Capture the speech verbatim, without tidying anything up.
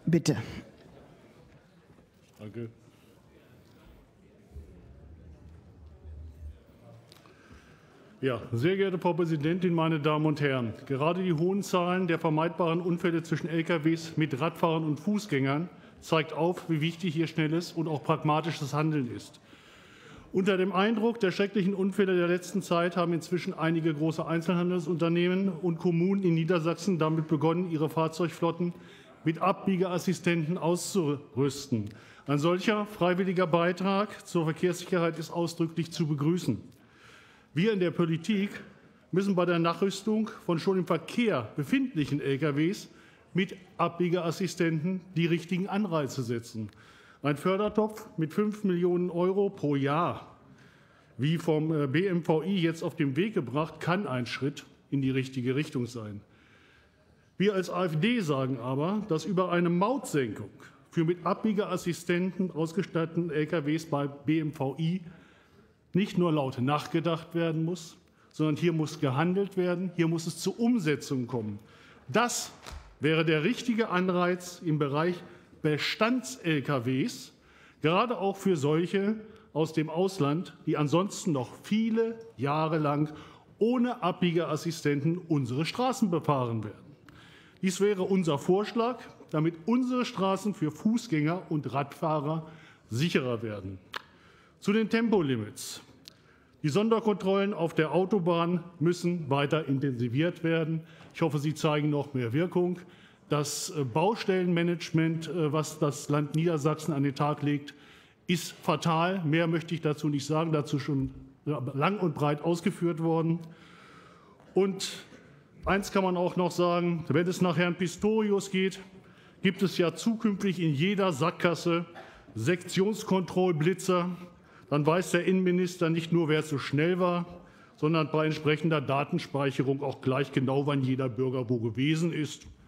Bitte. Danke. Ja, sehr geehrte Frau Präsidentin, meine Damen und Herren! Gerade die hohen Zahlen der vermeidbaren Unfälle zwischen L K Ws mit Radfahrern und Fußgängern zeigt auf, wie wichtig hier schnelles und auch pragmatisches Handeln ist. Unter dem Eindruck der schrecklichen Unfälle der letzten Zeit haben inzwischen einige große Einzelhandelsunternehmen und Kommunen in Niedersachsen damit begonnen, ihre Fahrzeugflotten mit Abbiegeassistenten auszurüsten. Ein solcher freiwilliger Beitrag zur Verkehrssicherheit ist ausdrücklich zu begrüßen. Wir in der Politik müssen bei der Nachrüstung von schon im Verkehr befindlichen L K Ws mit Abbiegeassistenten die richtigen Anreize setzen. Ein Fördertopf mit fünf Millionen Euro pro Jahr, wie vom B M V I jetzt auf den Weg gebracht, kann ein Schritt in die richtige Richtung sein. Wir als AfD sagen aber, dass über eine Mautsenkung für mit Abbiegeassistenten ausgestatteten L K Ws bei B M V I nicht nur laut nachgedacht werden muss, sondern hier muss gehandelt werden, hier muss es zur Umsetzung kommen. Das wäre der richtige Anreiz im Bereich Bestands-L K Ws, gerade auch für solche aus dem Ausland, die ansonsten noch viele Jahre lang ohne Abbiegeassistenten unsere Straßen befahren werden. Dies wäre unser Vorschlag, damit unsere Straßen für Fußgänger und Radfahrer sicherer werden. Zu den Tempolimits. Die Sonderkontrollen auf der Autobahn müssen weiter intensiviert werden. Ich hoffe, sie zeigen noch mehr Wirkung. Das Baustellenmanagement, was das Land Niedersachsen an den Tag legt, ist fatal. Mehr möchte ich dazu nicht sagen, dazu schon lang und breit ausgeführt worden. Und eins kann man auch noch sagen, wenn es nach Herrn Pistorius geht, gibt es ja zukünftig in jeder Sackgasse Sektionskontrollblitzer. Dann weiß der Innenminister nicht nur, wer zu schnell war, sondern bei entsprechender Datenspeicherung auch gleich genau, wann jeder Bürger wo gewesen ist.